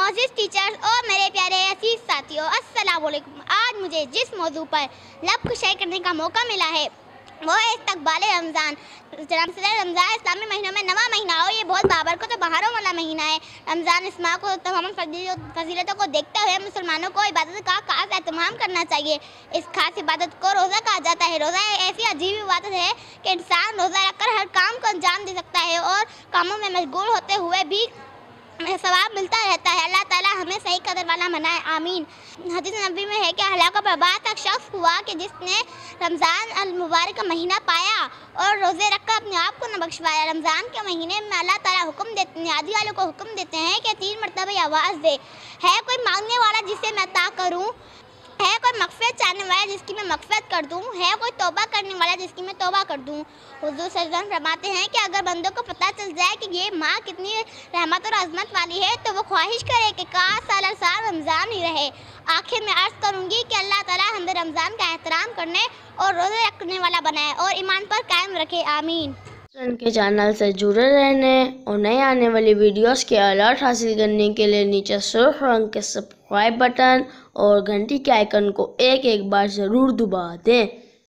मोअज़्ज़िज़ teachers और मेरे प्यारे अजीज साथियों, अस्सलाम वालेकुम। आज मुझे जिस मौजू पर लफ्ज़ शेयर करने का मौका मिला है वो है इस्तक़बाल रमज़ान। रमज़ान इस्लामी महीनों में 9वां महीना और ये बहुत बाबरकत और बहारों वाला महीना है। रमज़ान इस्मा को तमाम फजीलतों को देखते हुए मुसलमानों को इबादत का खास एहतमाम करना चाहिए। इस खास इबादत को रोज़ा कहा जाता है। रोज़ा ऐसी अजीब इबादत है कि इंसान रोज़ा रखकर हर काम को अंजाम दे सकता है और कामों में मशगूल होते हुए भी सवाब मिलता रहता है। अल्लाह ताला हमें सही कदर वाला बनाए, आमीन। हदीस नबी में है कि हलाक बर्बाद तक शख्स हुआ कि जिसने रमज़ान अल मुबारक का महीना पाया और रोज़े रखकर अपने आप को न बख्शवाया। रमज़ान के महीने में अल्लाह ताला हुक्म देते हैं, आदि वालों को हुक्म देते हैं कि 3 मरतबा आवाज़ दे, है कोई मांगने वाला जिसे मैं अता करूँ, है कोई मग़फ़िरत चाहने वाला जिसकी मैं मग़फ़िरत कर दूँ, है कोई तौबा करने वाला जिसकी मैं तौबा कर दूँ। हुज़ूर सल्लल्लाहु अलैहि वसल्लम फरमाते हैं कि अगर बंदों को पता चल जाए कि ये माँ कितनी रहमत और अज़मत वाली है तो वो ख्वाहिश करे कि काश साल साल रमज़ान ही रहे। आखिर में अर्ज़ करूँगी कि अल्लाह ताला हमें रमज़ान का एहतराम करने और रोज़े रखने वाला बनाए और ईमान पर कायम रखे, आमीन। के चैनल से जुड़े रहने और नए आने वाली वीडियोस के अलर्ट हासिल करने के लिए नीचे सुर्ख रंग के सब्सक्राइब बटन और घंटी के आइकन को एक बार ज़रूर दबा दें।